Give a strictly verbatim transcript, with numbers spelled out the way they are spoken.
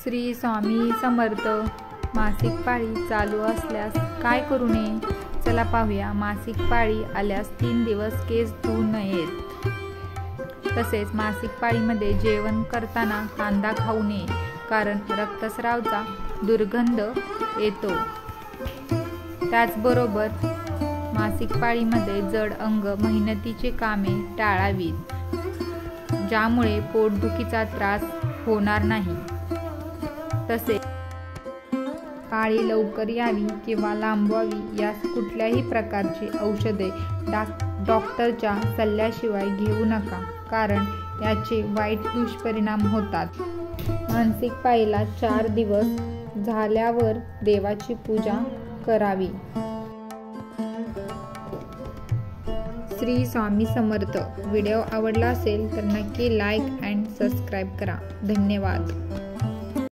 श्री स्वामी समर्थ. मासिक पाळी चालू असल्यास काय करू नये? चला पाहूया. मासिक पाळी आल्यास तीन दिवस केस धुवू नयेत. तसेच मासिक पाळीमध्ये जेवण करताना कांदा खाऊ नये, कारण रक्तस्रावाचा दुर्गंध येतो. त्याचबरोबर मासिक पाळीमध्ये जड अंग मेहनतीची कामे टाळावीत, ज्यामुळे पोटदुखीचा त्रास होणार नाही. तसेच पाळी लवकर यावी किंवा लांबवावी यास कुठल्याही प्रकारची औषधे डॉक्टरच्या सल्ल्याशिवाय घेऊ नका, कारण याचे वाईट दुष्परिणाम होतात. मासिक पाळीला चार दिवस झाल्यावर देवाची पूजा करावी. श्री स्वामी समर्थ. व्हिडिओ आवडला असेल तर नक्की लाईक अँड सबस्क्राईब करा. धन्यवाद.